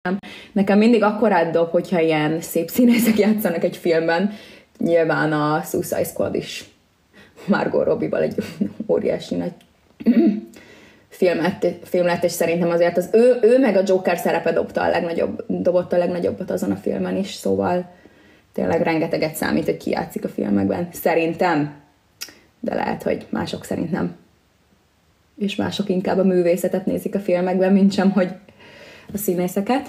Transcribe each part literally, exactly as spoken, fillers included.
Nekem mindig akkorát dob, hogyha ilyen szép színészek játszanak egy filmben. Nyilván a Suicide Squad is Margot Robbie-val egy óriási nagy film lett, film lett, és szerintem azért az ő, ő meg a Joker szerepe dobta a legnagyobb, dobott a legnagyobbat azon a filmen is, szóval tényleg rengeteget számít, hogy ki játszik a filmekben. Szerintem. De lehet, hogy mások szerint nem. És mások inkább a művészetet nézik a filmekben, mint sem, hogy a színészeket.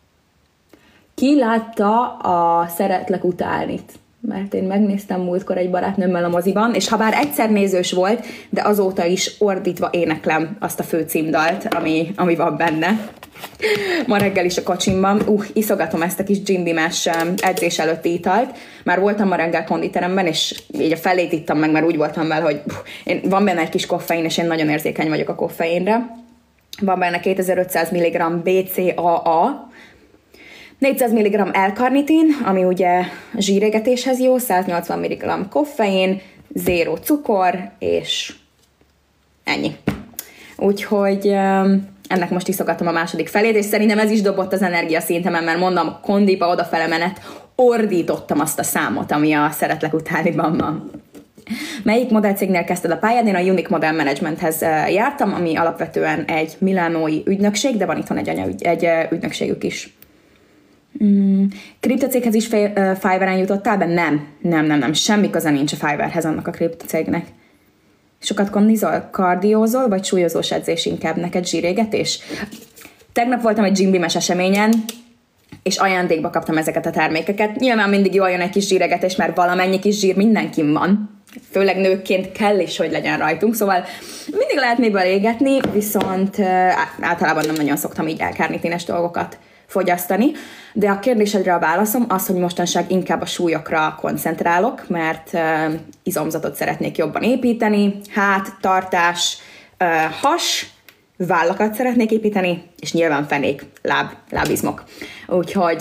Ki látta a Szeretlek utánit? Mert én megnéztem múltkor egy barátnőmmel a moziban, és ha bár egyszer nézős volt, de azóta is ordítva éneklem azt a főcímdalt, ami, ami van benne. Ma reggel is a kocsimban. Uh, iszogatom ezt a kis Jim Beam-es edzés előtti italt. Már voltam ma reggel konditeremben, és így a felét ittam meg, mert úgy voltam vele, hogy uh, én, van benne egy kis koffein, és én nagyon érzékeny vagyok a koffeinre. Van benne kétezer-ötszáz milligramm bé cé á á, négyszáz milligramm L-karnitin, ami ugye zsírégetéshez jó, száznyolcvan milligramm koffein, zéró cukor, és ennyi. Úgyhogy ennek most iszogatom a második felét, és szerintem ez is dobott az energiaszintemen, mert mondom, kondiba odafele menet, ordítottam azt a számot, ami a Szeretlek utániban van. Melyik modellcégnél kezdted a pályád? Én a Unique Model Managementhez jártam, ami alapvetően egy milánói ügynökség, de van itthon egy, anyaügy, egy ügynökségük is. Mm. Kriptocéghez is Fiverr-en jutottál be? Nem, nem, nem, nem. Semmi köze nincs a Fiverrhez annak a kriptocégnek. Sokat kondizol, kardiózol, vagy súlyozós edzés inkább? Neked zsírégetés? Tegnap voltam egy Jim Beam-es eseményen, és ajándékba kaptam ezeket a termékeket. Nyilván mindig jól jön egy kis zsíregetés, mert valamennyi kis zsír mindenkin van. Főleg nőkként kell is, hogy legyen rajtunk, szóval mindig lehet miből égetni, viszont általában nem nagyon szoktam így elkárnitines dolgokat fogyasztani, de a kérdésedre a válaszom az, hogy mostanság inkább a súlyokra koncentrálok, mert uh, izomzatot szeretnék jobban építeni, hát, tartás, uh, has, vállakat szeretnék építeni, és nyilván fenék, láb, lábizmok. Úgyhogy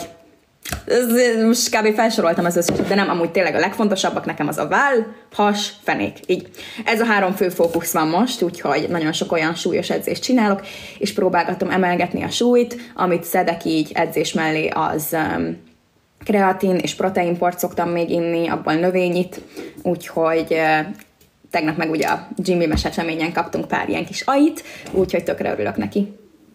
most kb. Felsoroltam az összeset, de nem, amúgy tényleg a legfontosabbak nekem az a váll, has, fenék. Így. Ez a három fő fókusz van most, úgyhogy nagyon sok olyan súlyos edzést csinálok, és próbálgatom emelgetni a súlyt, amit szedek így edzés mellé, az um, kreatin és proteinport szoktam még inni, abból növényit, úgyhogy uh, tegnap meg ugye a Jim Beam-es eseményen kaptunk pár ilyen kis ait, úgyhogy tökre örülök neki.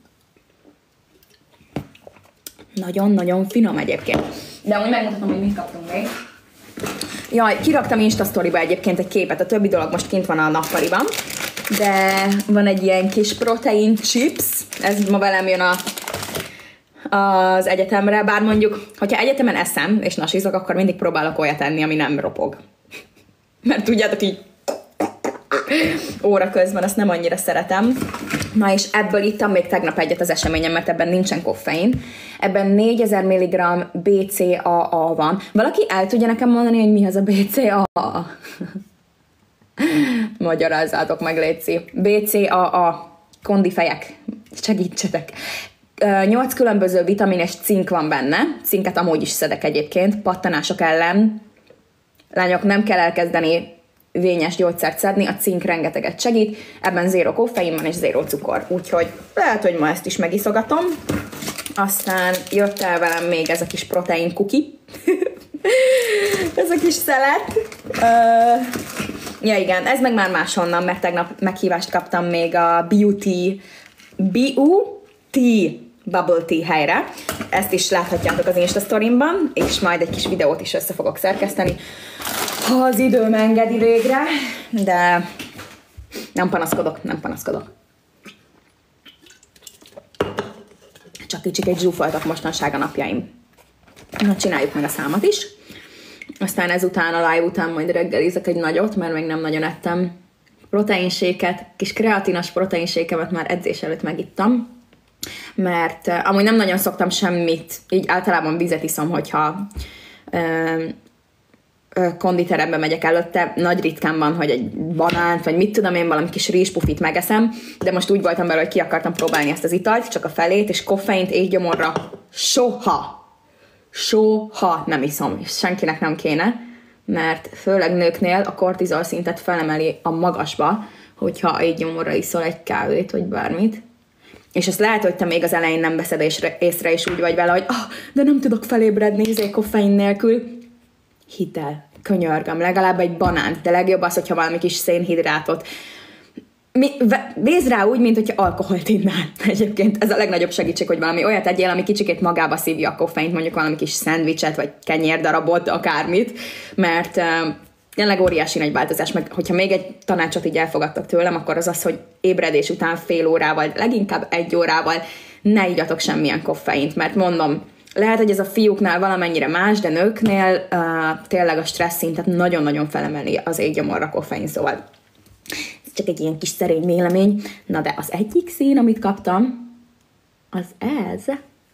Nagyon-nagyon finom egyébként. De amúgy megmutatom, hogy mit kaptunk még. Jaj, kiraktam Insta Storyba egyébként egy képet, a többi dolog most kint van a nappaliban, de van egy ilyen kis protein chips, ez ma velem jön a, az egyetemre, bár mondjuk, hogyha egyetemen eszem és nasizok, akkor mindig próbálok olyat enni, ami nem ropog. Mert tudjátok így óra közben, azt nem annyira szeretem. Na és ebből ittam még tegnap egyet az eseményen, mert ebben nincsen koffein. Ebben négyezer milligramm bé cé á á van. Valaki el tudja nekem mondani, hogy mi az a bé cé á á? Magyarázzátok meg, létszi. bé cé á á, kondifejek, segítsetek. Nyolc különböző vitamin és cink van benne. Cinket amúgy is szedek egyébként, pattanások ellen. Lányok, nem kell elkezdeni vényes gyógyszert szedni, a cink rengeteget segít, ebben zéro koffein van és zéro cukor, úgyhogy lehet, hogy ma ezt is megiszogatom. Aztán jött el velem még ez a kis protein kuki, ez a kis szelet. Uh, ja igen, ez meg már máshonnan, mert tegnap meghívást kaptam még a Beauty Beauty Bubble Tea helyre. Ezt is láthatjátok az Insta Story-ban, és majd egy kis videót is össze fogok szerkeszteni, ha az időm engedi végre, de nem panaszkodok, nem panaszkodok. Csak kicsikét zsúfoltak mostanság a napjaim. Na, csináljuk meg a számat is. Aztán ezután, a live után majd reggelizek egy nagyot, mert még nem nagyon ettem proteinséket, kis kreatinos proteinsékemet már edzés előtt megittam, mert uh, amúgy nem nagyon szoktam semmit, így általában vizet iszom, hogyha uh, uh, konditerembe megyek előtte, nagy ritkán van, hogy egy banánt, vagy mit tudom én, valami kis rizspufit megeszem, de most úgy voltam vele, hogy ki akartam próbálni ezt az italt, csak a felét, és koffeint éhgyomorra soha, soha nem iszom, és senkinek nem kéne, mert főleg nőknél a kortizol szintet felemeli a magasba, hogyha éhgyomorra iszol egy kávét, vagy bármit. és ezt lehet, hogy te még az elején nem veszed észre, és úgy vagy vele, hogy ah, de nem tudok felébredni izé koffein nélkül. Hidd el, könyörgöm, legalább egy banánt, de legjobb az, hogyha valami kis szénhidrátot. Mi, nézd rá úgy, mint hogyha alkoholt innál. Egyébként ez a legnagyobb segítség, hogy valami olyat egyél, ami kicsikét magába szívja a koffeint, mondjuk valami kis szendvicset, vagy kenyérdarabot, akármit, mert uh, tényleg óriási nagy változás, meg hogyha még egy tanácsot így elfogadtak tőlem, akkor az az, hogy ébredés után fél órával, leginkább egy órával ne igyatok semmilyen koffeint, mert mondom, lehet, hogy ez a fiúknál valamennyire más, de nőknél uh, tényleg a stressz szintet nagyon-nagyon felemeli az éggyomorra koffein, szóval ez csak egy ilyen kis szerény vélemény. Na de az egyik szín, amit kaptam, az ez.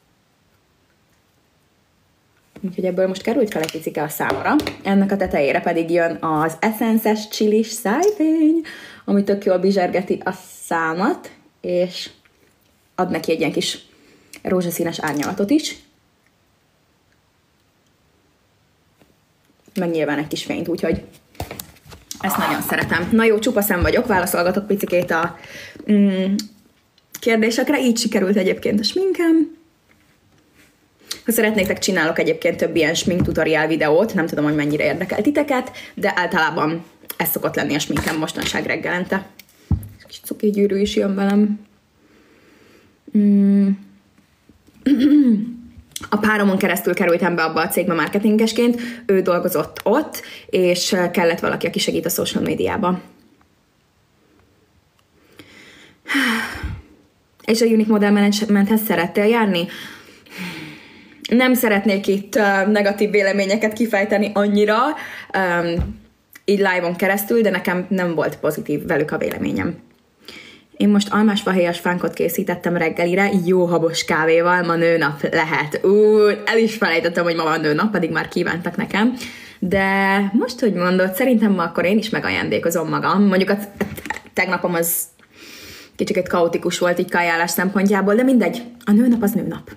Úgyhogy ebből most került fel egy picike a számra. Ennek a tetejére pedig jön az Essence-es csilis szájfény, ami tök jól bizsergeti a számat, és ad neki egy ilyen kis rózsaszínes árnyalatot is. Meg nyilván egy kis fényt, úgyhogy ezt nagyon szeretem. Na jó, csupa szem vagyok, válaszolgatok picikét a mm, kérdésekre. Így sikerült egyébként a sminkem. Ha szeretnétek, csinálok egyébként több ilyen smink tutoriál videót, nem tudom, hogy mennyire érdekel titeket, de általában ez szokott lenni a sminkem mostanság reggelente. Kis cukigyűrű is jön velem. Mm. A páromon keresztül kerültem be abba a cégbe marketingesként, ő dolgozott ott, és kellett valaki, aki segít a social médiában. És a Unique Model Managementhez szerettél járni? Nem szeretnék itt uh, negatív véleményeket kifejteni annyira, um, így live-on keresztül, de nekem nem volt pozitív velük a véleményem. Én most almás-fahéjas fánkot készítettem reggelire, jó habos kávéval, ma nőnap lehet. Ú, el is felejtettem, hogy ma van nőnap, pedig már kívántak nekem. De most, hogy mondod, szerintem ma akkor én is megajándékozom magam. Mondjuk a tegnapom az kicsit kaotikus volt így kajálás szempontjából, de mindegy, a nőnap az nőnap.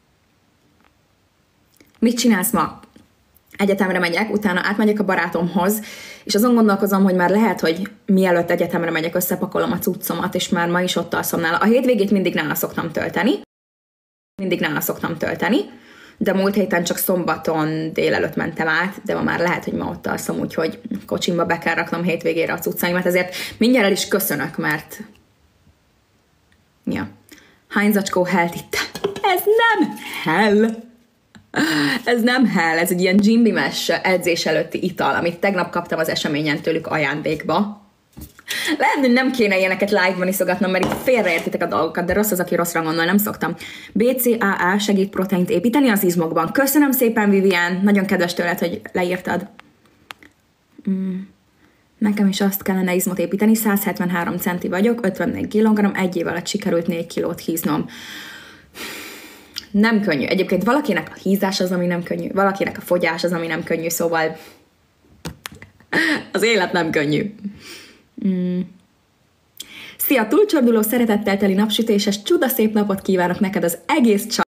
Mit csinálsz ma? Egyetemre megyek, utána átmegyek a barátomhoz, és azon gondolkozom, hogy már lehet, hogy mielőtt egyetemre megyek, összepakolom a cuccomat, és már ma is ott alszom nála. A hétvégét mindig nála szoktam tölteni. Mindig nála szoktam tölteni, de múlt héten csak szombaton délelőtt mentem át, de ma már lehet, hogy ma ott alszom, úgyhogy kocsimba be kell raknom hétvégére a cuccaimat, ezért mindjárt el is köszönök, mert... Ja. Hány zacskó helt itt? Ez nem hell! Ez nem hell, ez egy ilyen gymbimes edzés előtti ital, amit tegnap kaptam az eseményen tőlük ajándékba. Lehet, hogy nem kéne ilyeneket live-ban iszogatnom, mert itt félreértitek a dolgokat, de rossz az, aki rosszra gondol, nem szoktam. bé cé á á segít proteint építeni az izmokban. Köszönöm szépen, Vivian, nagyon kedves tőled, hogy leírtad. Mm. Nekem is azt kellene izmot építeni, száz hetvenhárom centi vagyok, ötvennégy kilogramm, egy év alatt sikerült négy kilót híznom. Nem könnyű. Egyébként valakinek a hízás az, ami nem könnyű, valakinek a fogyás az, ami nem könnyű, szóval az élet nem könnyű. Mm. Szia, túlcsorduló, szeretettel teli napsütéses, csudaszép napot kívánok neked az egész család.